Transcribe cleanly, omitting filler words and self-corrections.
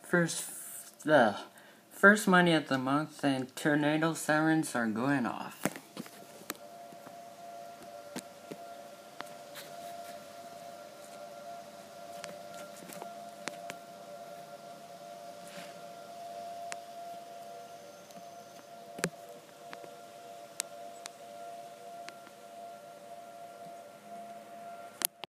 First, the first Monday of the month, and tornado sirens are going off.